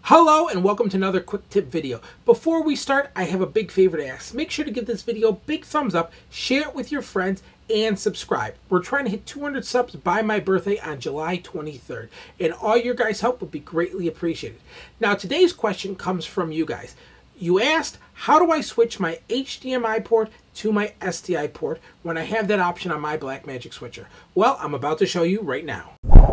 Hello and welcome to another quick tip video. Before we start, I have a big favor to ask. Make sure to give this video a big thumbs up, share it with your friends, and subscribe. We're trying to hit 200 subs by my birthday on July 23rd, and all your guys' help would be greatly appreciated. Now, today's question comes from you guys. You asked, how do I switch my HDMI port to my SDI port when I have that option on my BlackMagic switcher? Well, I'm about to show you right now.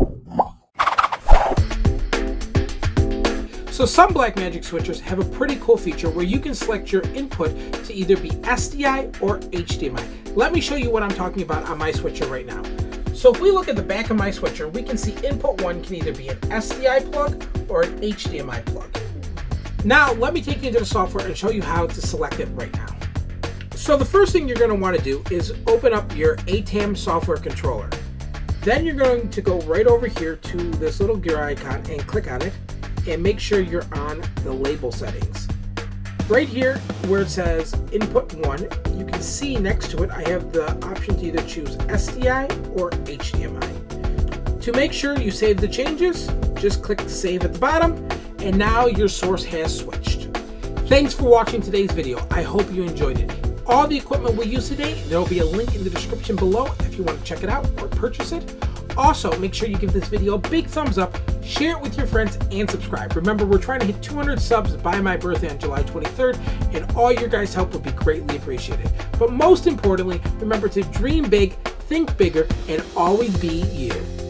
So some BlackMagic switchers have a pretty cool feature where you can select your input to either be SDI or HDMI. Let me show you what I'm talking about on my switcher right now. So if we look at the back of my switcher, we can see input 1 can either be an SDI plug or an HDMI plug. Now let me take you into the software and show you how to select it right now. So the first thing you're going to want to do is open up your ATEM software controller. Then you're going to go right over here to this little gear icon and click on it. And make sure you're on the label settings. Right here where it says input 1, you can see next to it I have the option to either choose SDI or HDMI. To make sure you save the changes, just click save at the bottom, and now your source has switched. Thanks for watching today's video. I hope you enjoyed it. All the equipment we use today, there will be a link in the description below if you want to check it out or purchase it. Also, make sure you give this video a big thumbs up, share it with your friends, and subscribe. Remember, we're trying to hit 200 subs by my birthday on July 23rd, and all your guys' help would be greatly appreciated. But most importantly, remember to dream big, think bigger, and always be you.